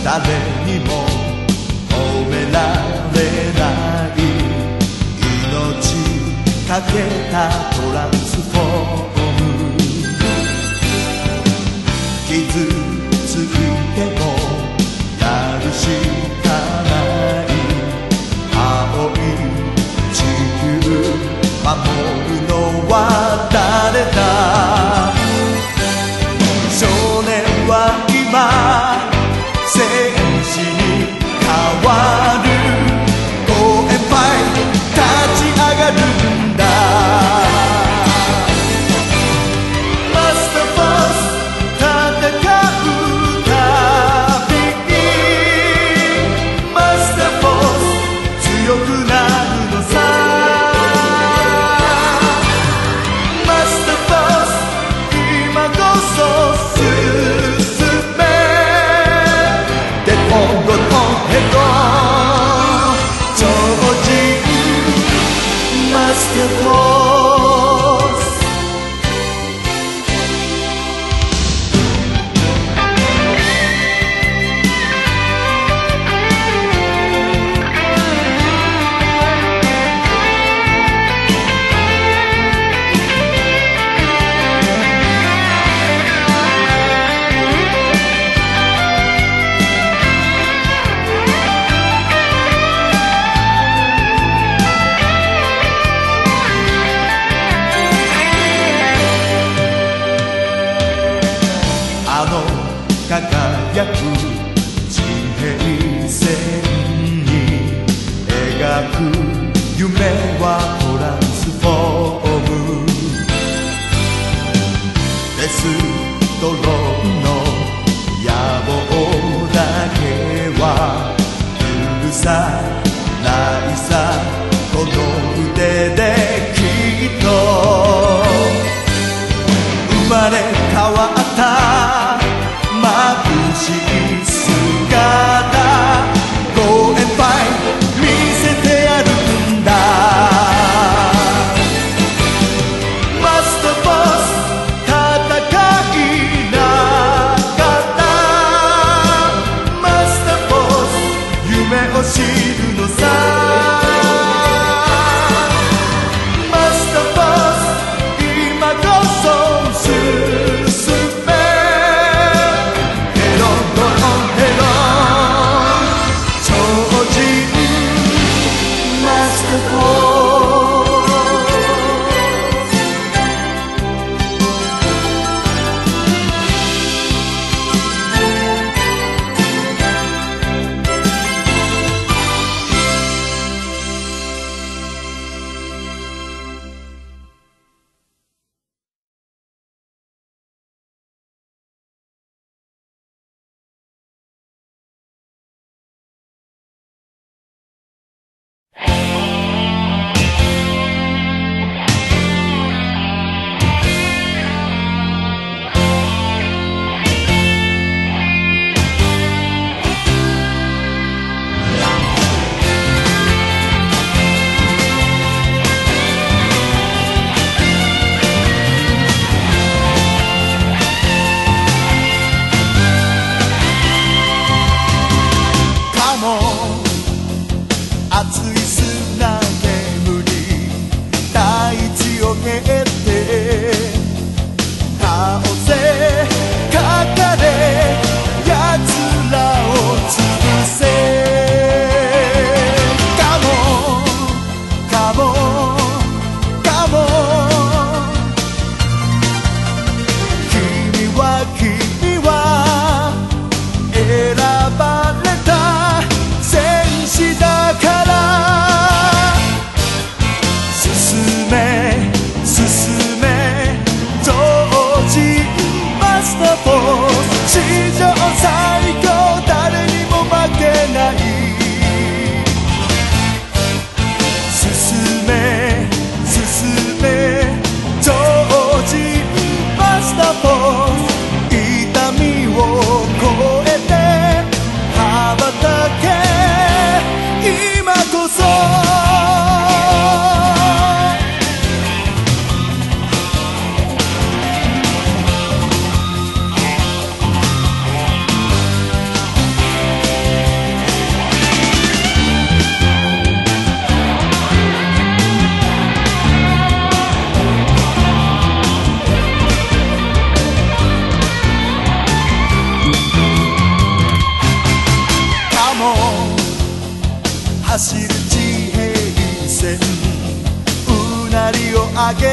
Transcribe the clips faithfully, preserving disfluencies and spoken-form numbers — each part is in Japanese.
誰にも止められない命かけたトランスフォーム傷ついてもやるしかない青い地球守るのは誰だ少年は今戦士に変わるごえんぱい立ち上がるんだマスターフォース戦うたびにマスターフォース強くなるのさマスターフォース今こそ進めデポンゴトンヘド超人マスターフォース輝く地平線に描く夢はトランスフォームデストロンの野望だけは許さないさこの腕できっと生まれ変わった眩しい姿ごえんぱい見せてやるんだ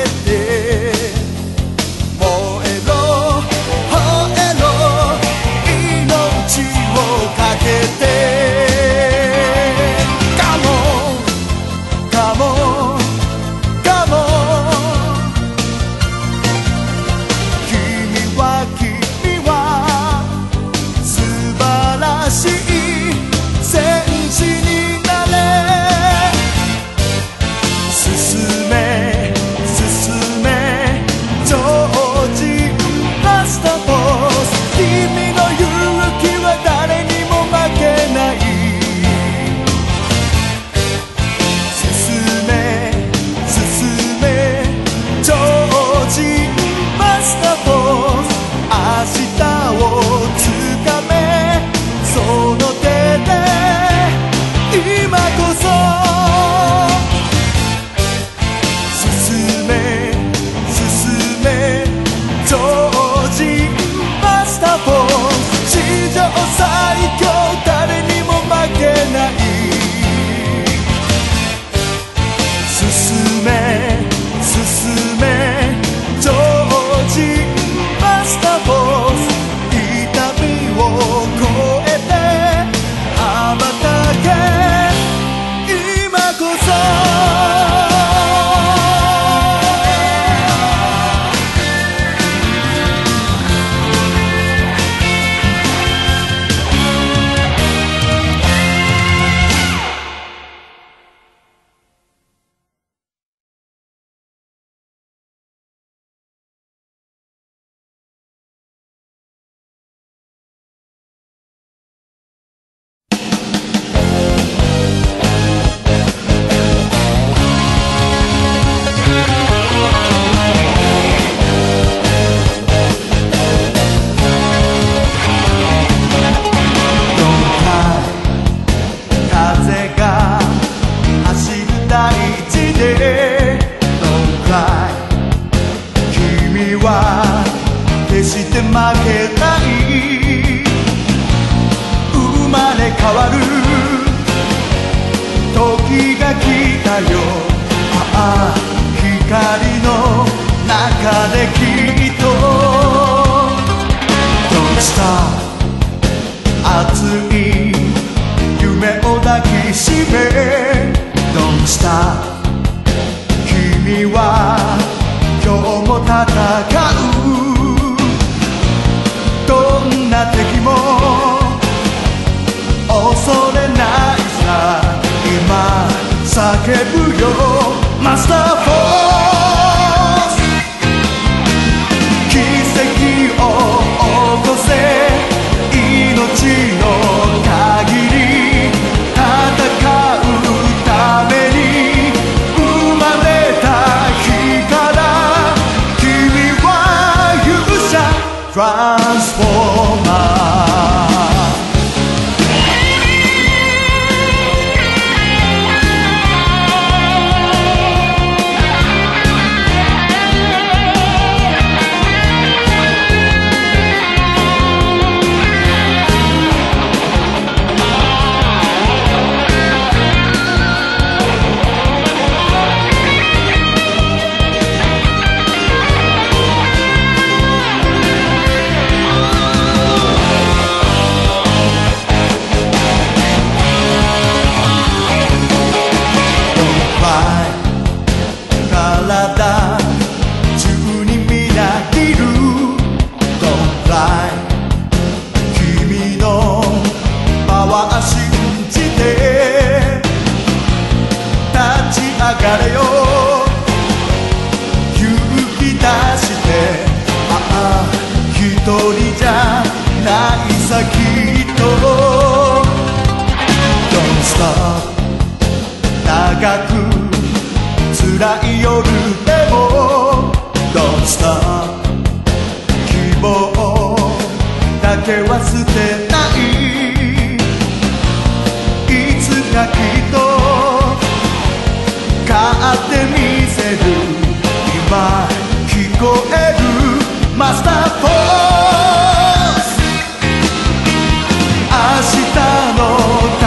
て燃えろ燃えろ命をかけて Come on Come on Come on 君は君は素晴らしい戦士になれ進め進め超人ラストボス君の勇気は誰にも負けない進め進め超人マスターボス明日をつかめその手で今こそ進め進め超人マスターボス史上最強誰にも負けない進め進め超人マスターボス痛みを越えて羽ばたけ今こそ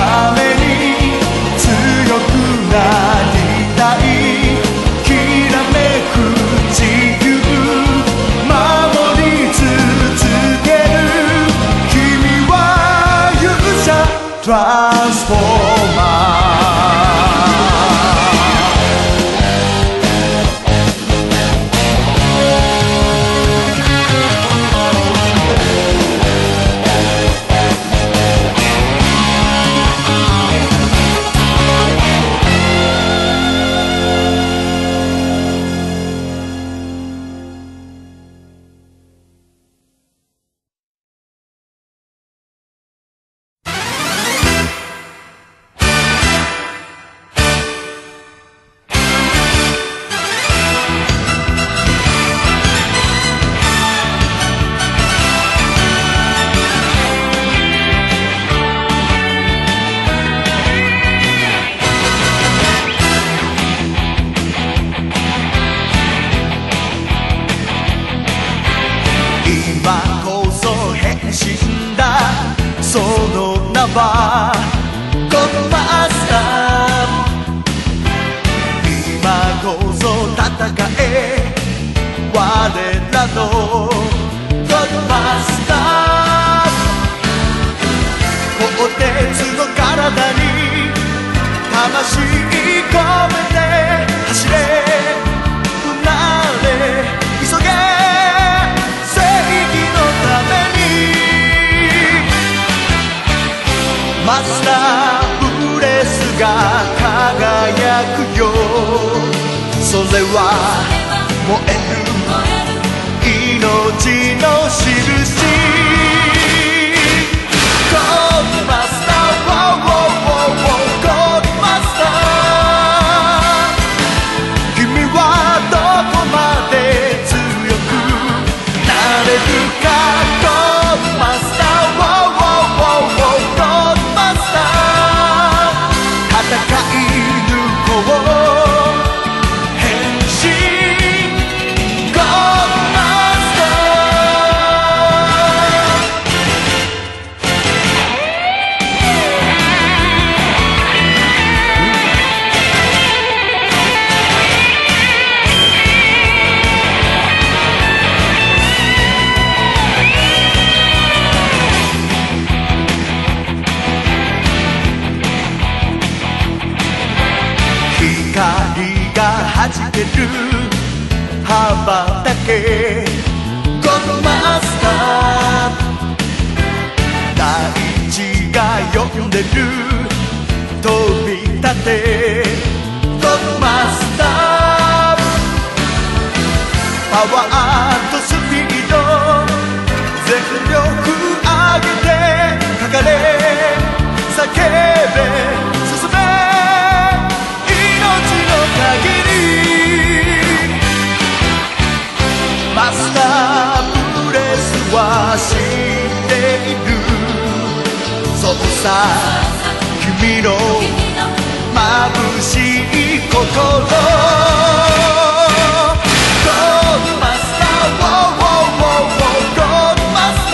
強くなりたいきらめ変身だ。その名はゴッドマスター。今こそ戦え我らのゴッドマスター。鋼鉄の体に魂込めて走れうなれ急げ正義のために。マスターブレスが輝くよ。それは燃える命の印。ゴッドマスター、ゴッドマスター。君はどこまで強くなれるか。ゴッドマスター、ゴッドマスター。戦い抜こう変身。ゴッドマスター。光が弾ける羽ばたけゴッドマスター。大地が呼んでる飛び立てゴッドマスター。パワーとスピード全力上げてかかれ叫べ進めマスターブレスは知っている。そうさ君の眩しい心。ゴッドマスター、ゴッドマスタ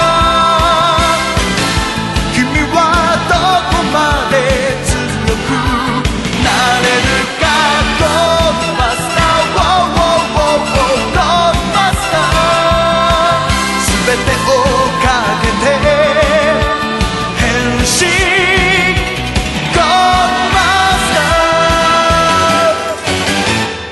ー。君はどこまで強くなれるか。ゴッドマスター、ゴッドマスター。全てをかけて変身。ゴッドマスター。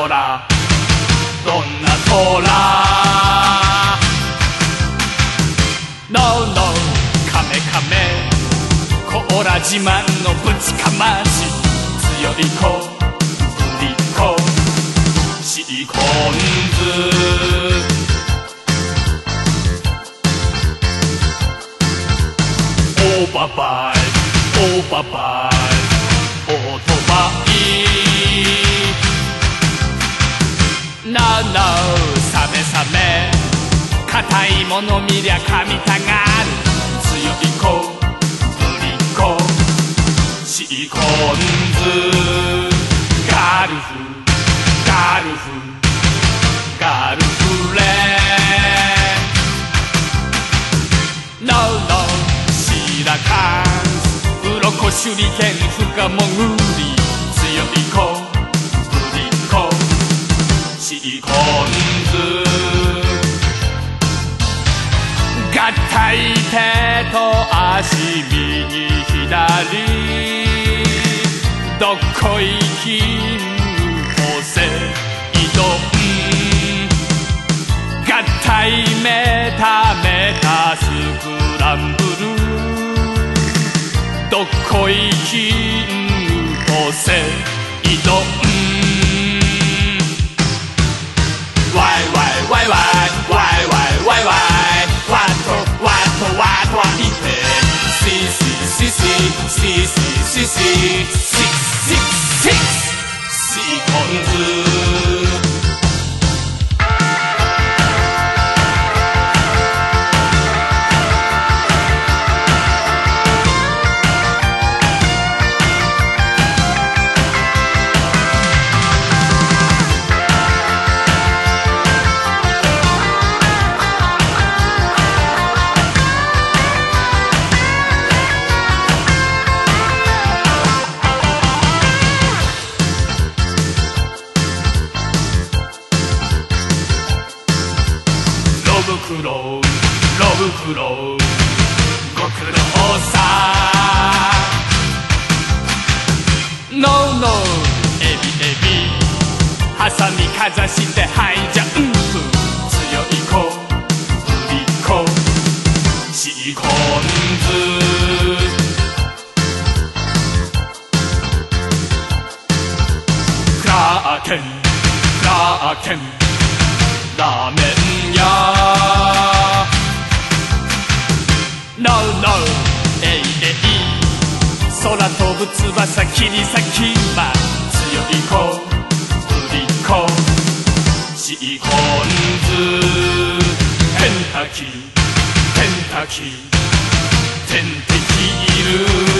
空どんな空 No no カメカメ甲羅自慢のぶちかまし強い子ぶりっ子シーコンズオーバーバイオーバーバイオートバイなあなあサメサメ硬いもの見りゃ噛みたがる強い子ぶりっ子シーコンズガルフガルフガルフレノーノーシーラカンウロコ手裏剣深潜り強い子ぶりっ子シーコンズ合体手と足右左どっこい筋ポセイドン合体メタメタスクランブルどっこい筋ポセイドンワイワイワイワイワイワイワイワイワットワットワットワイペシシシシシシシシシシシシコンズロブクロウロブクロウご苦労さノーノーエビエビハサミかざしてハイジャンプ強い子ぶりっ子シーコンズクラーケンクラーケンラーメン屋 No no えいえい空飛ぶ翼切り裂きま強い子ぶりっ子シーコンズペンタキペンタキテンテキー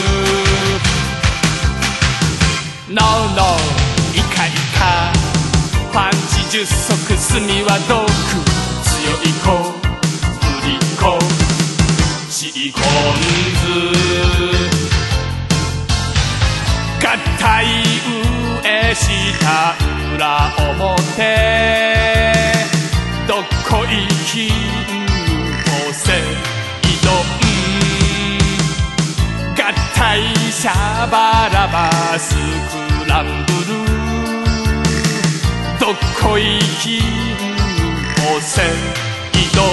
ル No no イカイカパンチ十足墨は毒強い子ぶりっ子シーコンズ合体上下裏表どっこい筋ポセイドン合体シャバラバスクランブルどっこい筋ポセイドン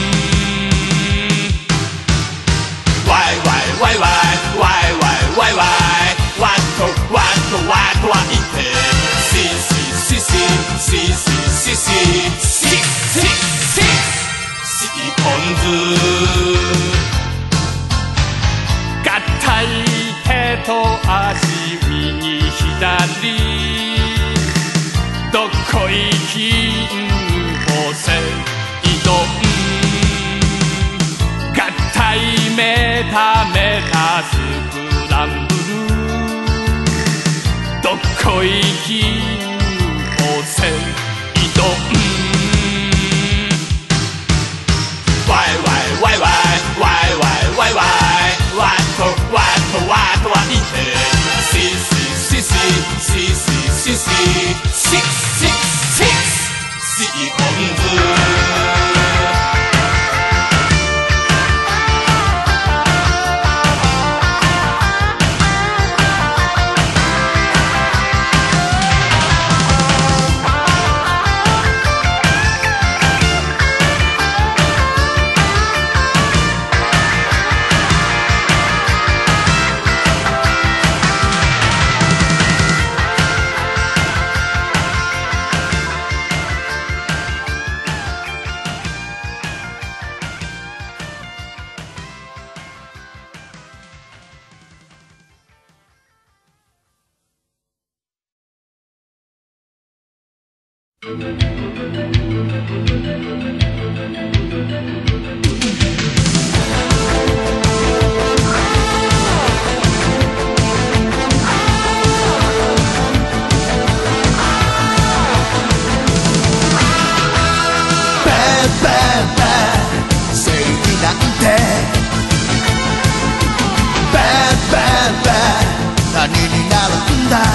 ワイワイワイワイワイワイワイワイワットワットワットワイペシシシシシシシシシシシシーコンズ合体手と足右左どっこい筋ポセイドン合体メタメタスクランブルどっこい筋ポセイドンワイワイワイワイワイワイワイワイワットワットワットワイペシシシシシシシシシシシシーコンズ何になるんだ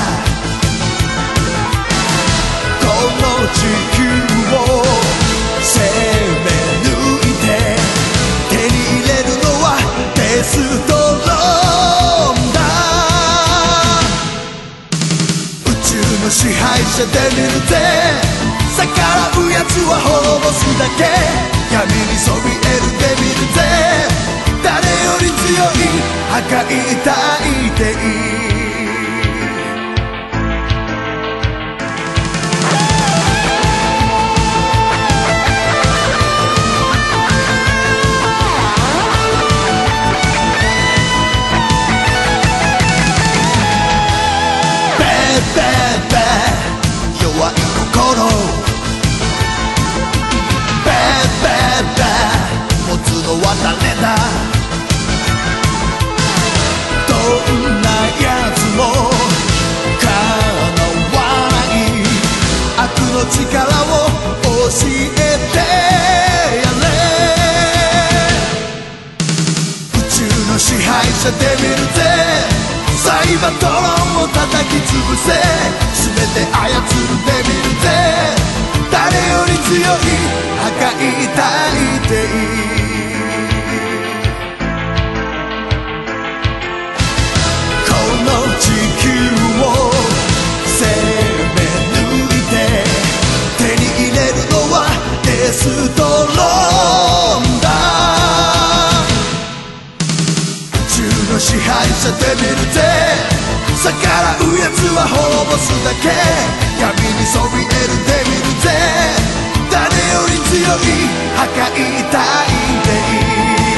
この地球を攻め抜いて手に入れるのはデストロンだ宇宙の支配者で見るぜ逆らうやつは滅ぼすだけ闇にそびえるで見るぜ誰より強い破壊大敵弱い心持つのは誰だどんなやつもかなわない悪の力を教えてやれ宇宙の支配者で見るぜサイバトロンを叩き潰せ全て操るで見るぜ誰より強い破壊大敵この地球を攻め抜いて手に入れるのはデストロンだ宇宙の支配者で見るぜ逆らうやつは滅ぼすだけ闇にそびえるで見るぜ誰より強い破壊大敵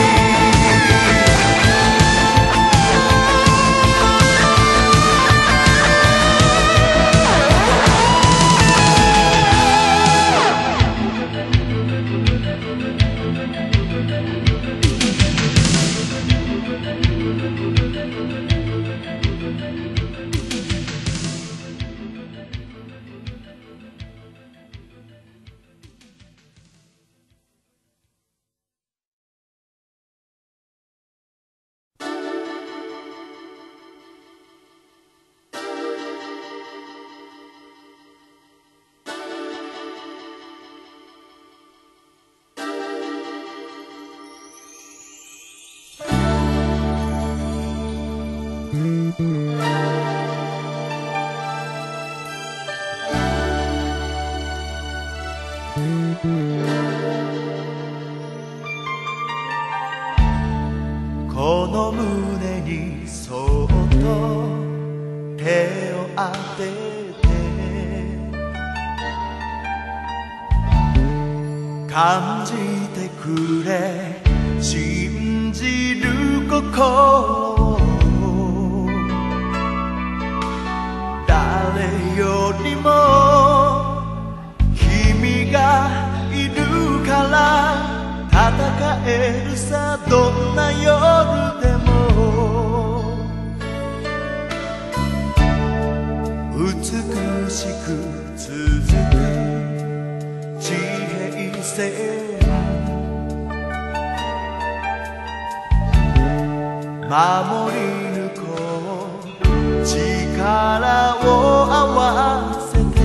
この胸にそっと手を当てて感じてくれ信じる心を誰よりも君がいるから戦えるさどんな夜でも美しく続く地平線守り抜こう力を合わせて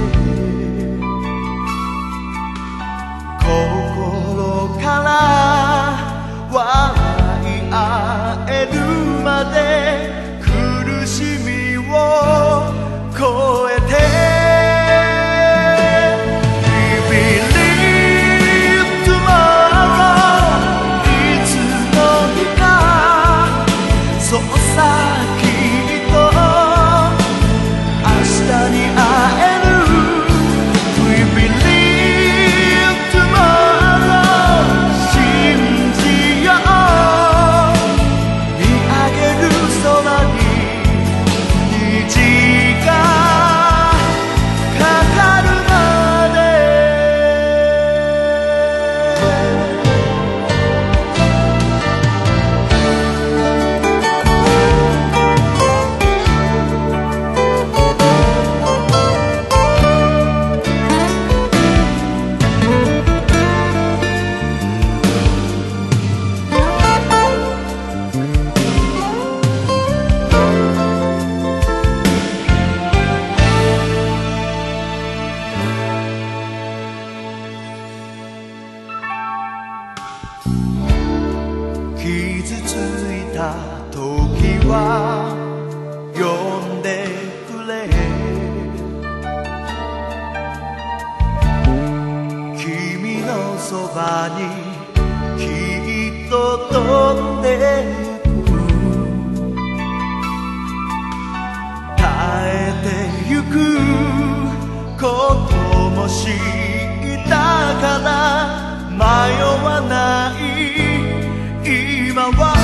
心から笑い合えるまで苦しみを越えて We believe tomorrow いつの日かそうさきっと明日時は呼んでくれ君のそばにきっと飛んでく耐えてゆくことも知ったから迷わない今は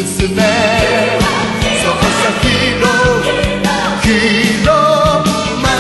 そうさヒーローヒーロー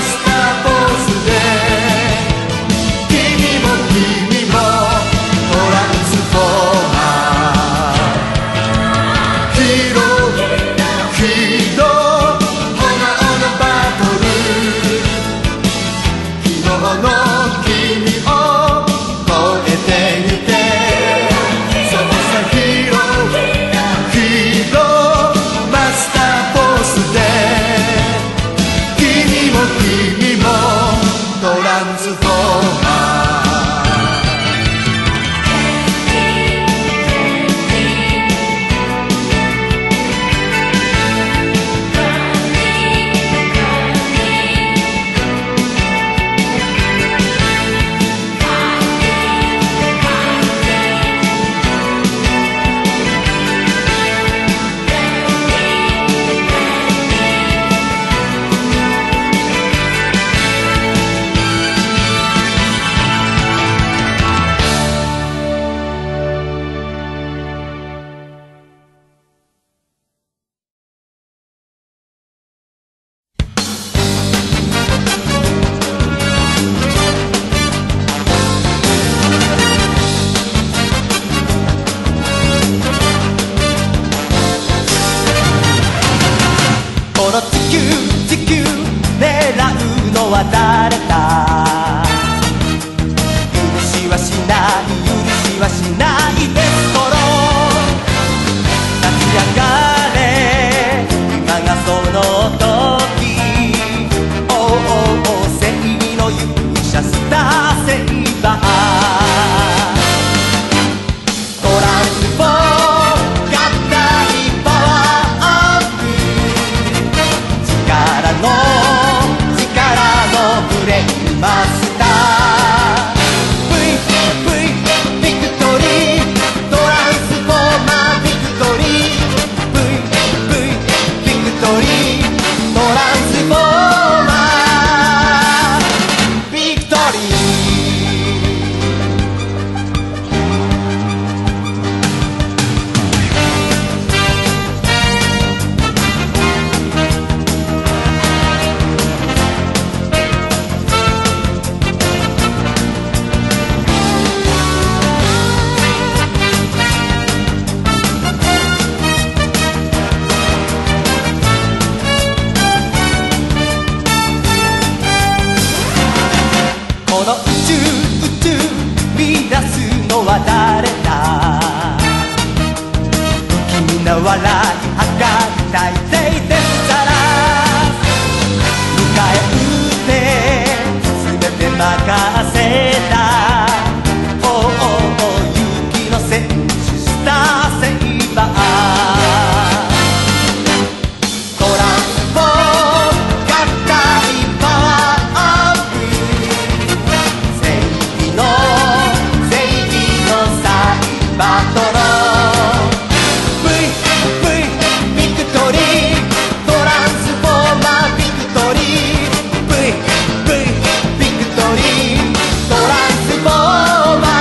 は誰だ。許しはしない許しはしないデストロー。立ち上がれ今がその時。おうおうおう正義の勇者スターセイバー。トランスフォー合体パワーアップ。力の力のブレインマスター。 V V ビクトリートランスフォーマービクトリー V V ビクトリートランスフォーマービクトリー。この宇宙宇宙見出すのは誰だ。不気味な笑いはかり大抵でさら迎え撃って全て任せた。おうおうおう勇気の戦士スターセイバー。トランスフォー合体パワーアップ。正義の正義のサイバトロー。 V V ビクトリートランスフォーマービクトリー V V ビクトリートランスフォーマ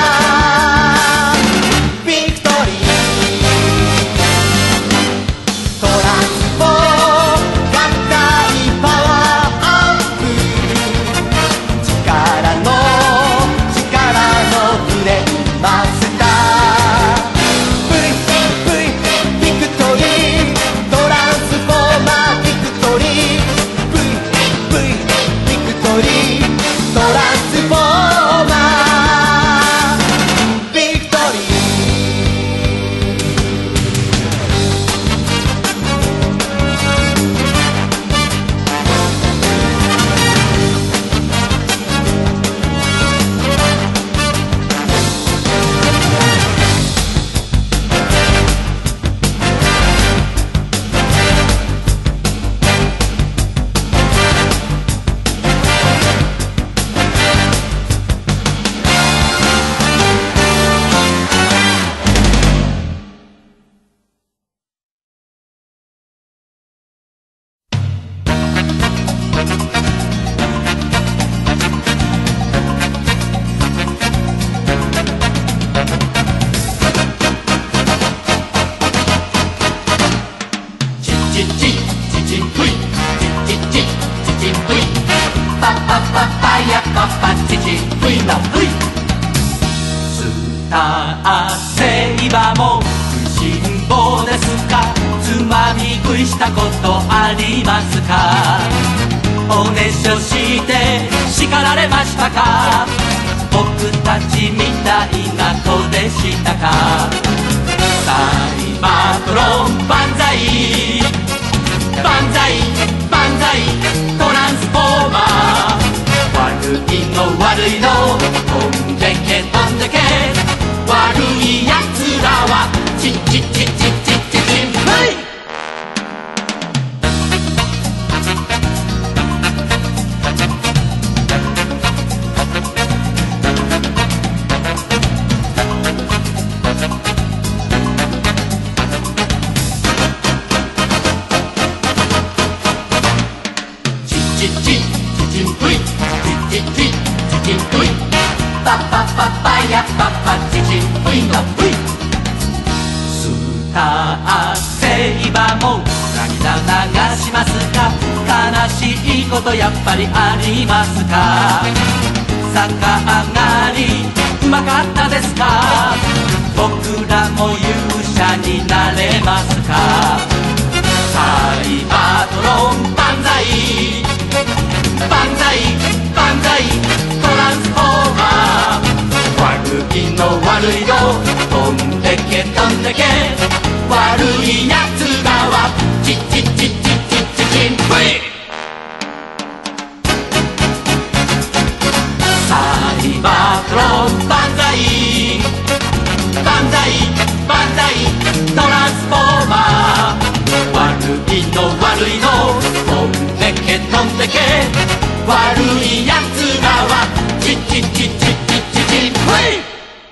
ービクトリー。トランスフォー合体パワーアップ。力の力のブレインマスター。 V V ビクトリートランスフォーマービクトリー V V ビクトリートランスフォーマービクトリー。 チチチチチンプイチチチチチンプイパパパパヤパパチチンプイのプイ。スターセイバーも食いしん坊ですか。つまみ食いしたことありますか。おねしょして叱られましたか。僕たちみたいな子でしたか。サイバトロン万歳万歳万歳トランスフォーマー。悪いの悪いの飛んでけ飛んでけ。悪いやつらはチチチチチチチンプイ。チチチチンプイチチチチチンプイパパパパヤパパチチンプイのプイ。スターセイバーも涙流しますか。悲しいことやっぱりありますか。逆上がりうまかったですか。僕らも勇者になれますか。サイバトロン万歳万歳でけ悪いやつだわチッチッチッチッチッチッチンプイサイバートロン万歳万歳万歳トランスフォーマー悪いの悪いの飛んでけ飛んでけ悪いやつだわチッチッチッチッチッチッチンプイ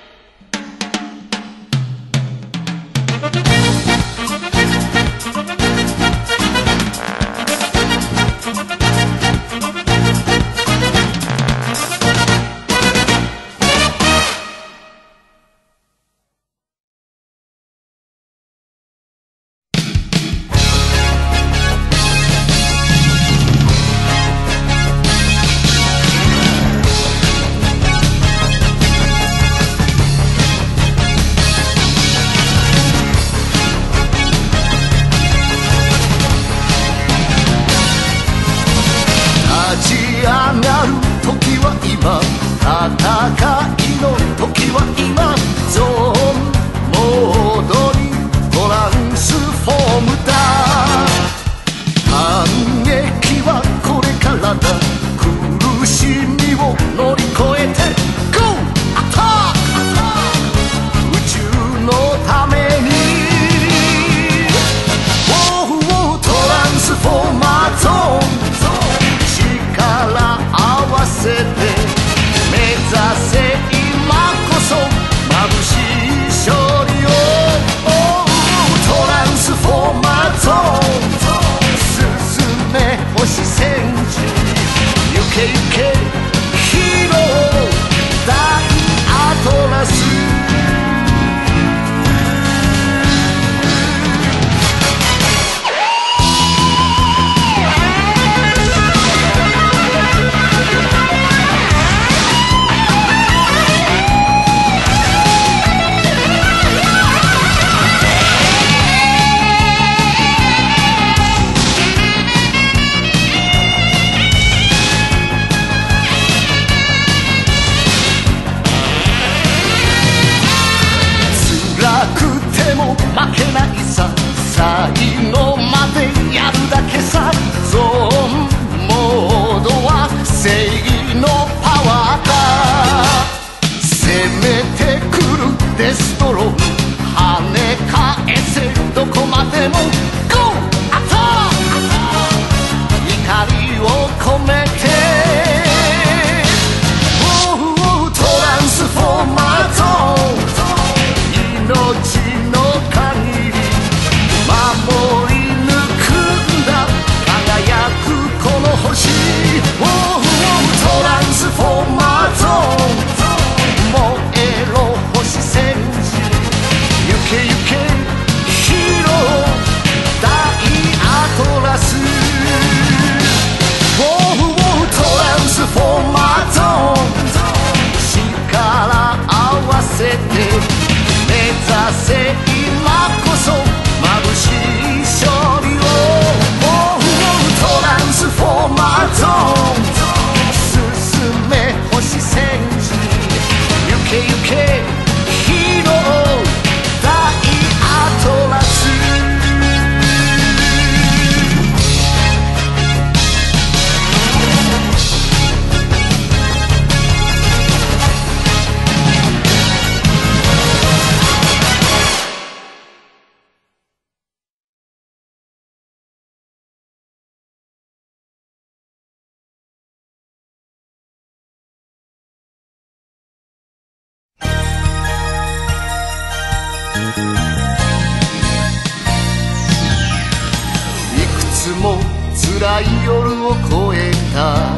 辛い夜を越えた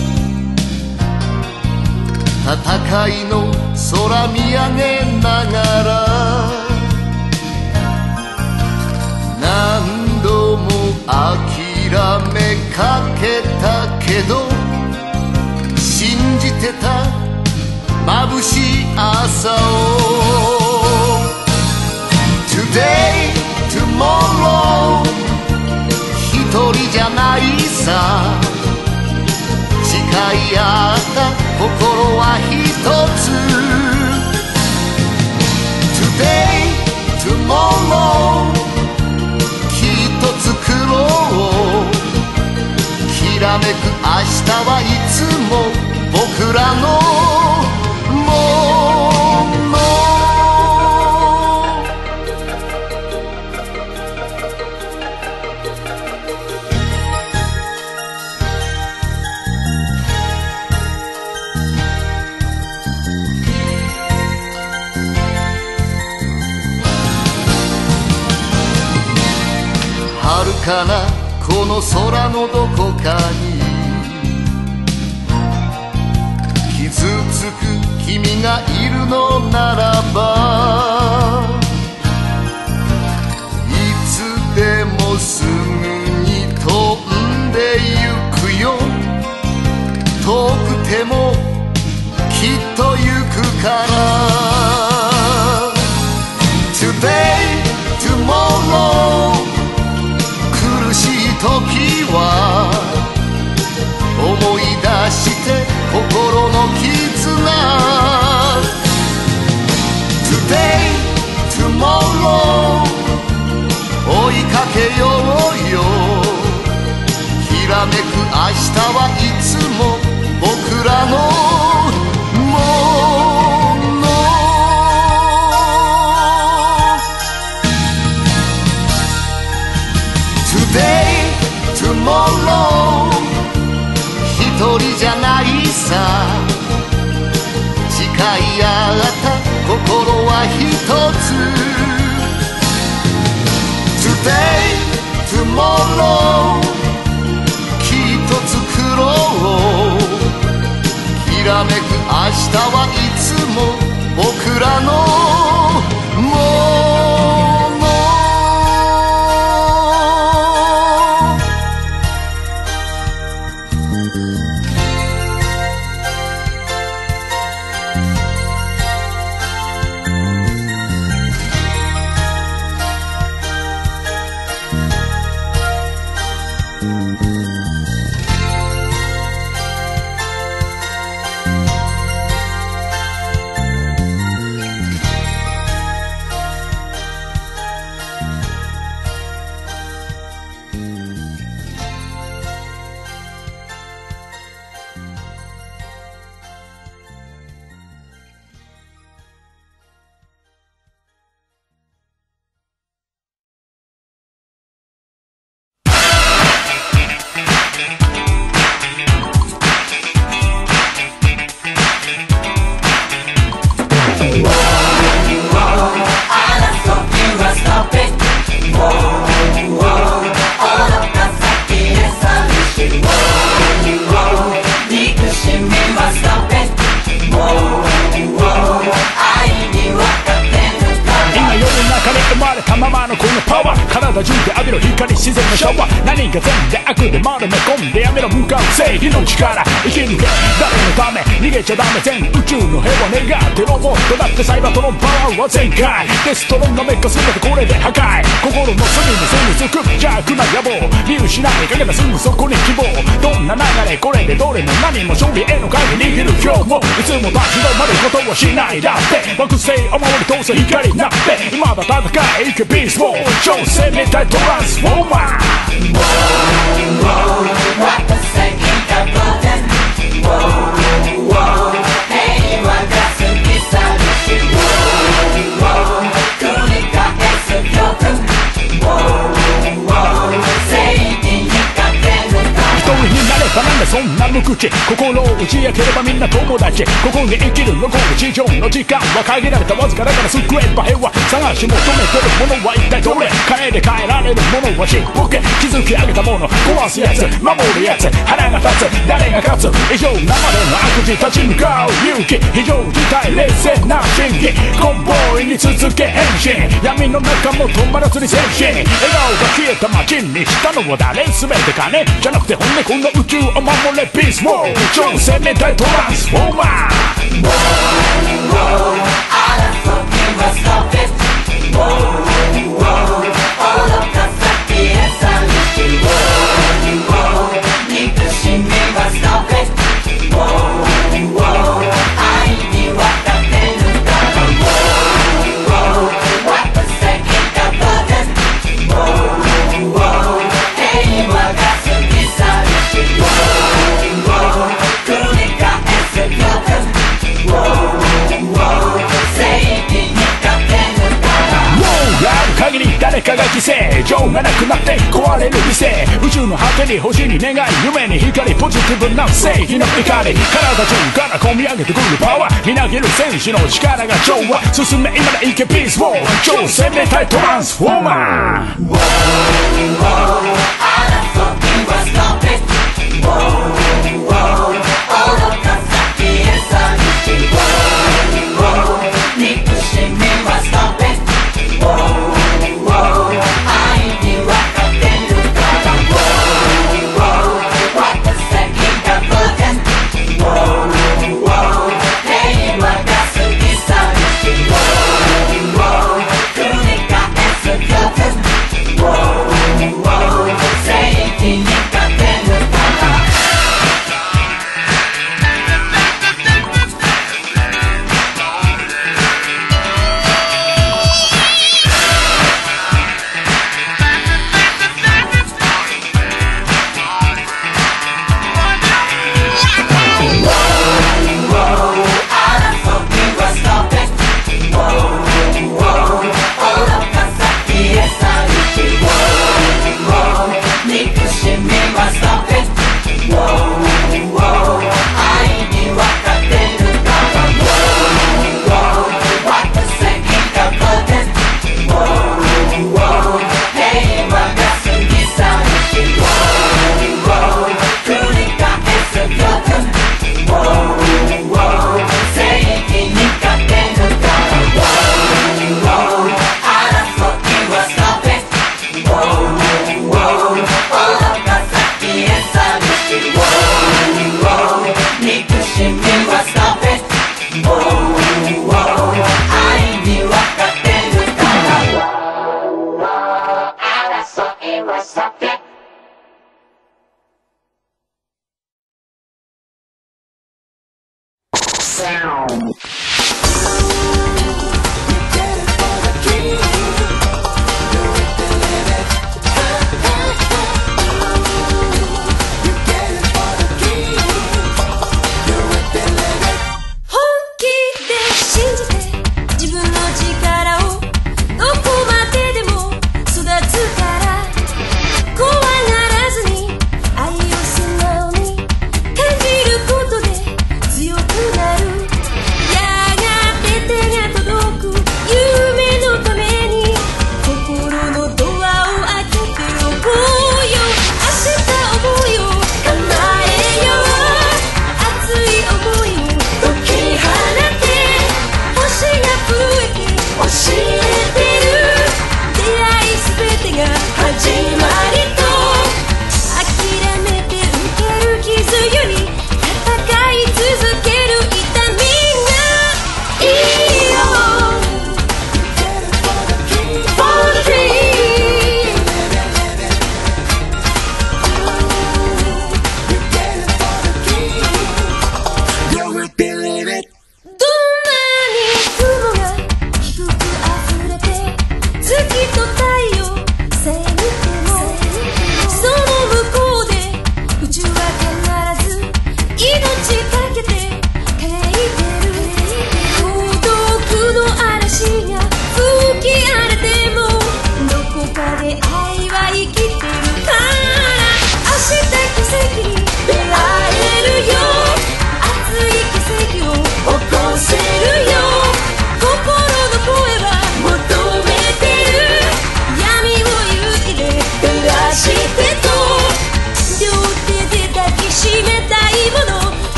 戦いの空見上げながら何度も諦めかけたけど信じてた眩しい朝を Today, tomorrow 一人じゃないさ誓い合った心は一つ Today, tomorrow tomorrow きっと作ろうきらめく明日はいつも僕らのもの遥かなこの空のどこかに傷つく君がいるのならばいつでもすぐに飛んでゆくよ遠くてもきっとゆくから Today, tomorrow 苦しい時は思い出して心の絆 Today, tomorrow 追いかけようよきらめく明日はいつも僕らのもの Today, tomorrow 一人じゃないさ誓い合った心は一つ Today, tomorrow きっと作ろうきらめく明日はいつも僕らのもの体中で浴びろ光自然のシャワー何が善で悪で丸め込んでやめろ向かう正義の力生き抜け誰のため逃げちゃダメ全宇宙の平和願ってロボットだってサイバートのパワーは全開デストロンがメッカ全てこれで破壊心の隅に住み着く邪悪な野望見失いかけたすぐそこに希望どんな流れこれでどれも何も勝利への鍵握る今日もいつも立ち止まることはしないだって惑星を守り通す光になって今だ戦い行けビースト超生命体トランスフォーマー 惑星にたぶん 平和が過ぎ去るし 繰り返す曲 正義に勝てるか一人になればなんでそんな無口心を打ち明ければみんな友達ここに生きる残る地上の時間は限られたわずかだから救えば平和探し求めてるものは一体どれ変えで変えられるものはちっぽけ築き上げたもの壊すやつ守るやつ腹が立つ誰が勝つ異常なまでの悪事立ち向かう勇気非常事態冷静な審議コンボイに続け変身闇の中も止まらずに前進笑顔が消えた街にしたのは誰全て金じゃなくて本音この宇宙を守れピースモー超生命体トランスフォーマー誰かが犠牲情がなくなって壊れる理性宇宙の果てに星に願い夢に光ポジティブな正義の光体中から込み上げてくるパワーみなぎる戦士の力が調和進め今だ行けピースウォー超生命体トランスフォーマー Sound.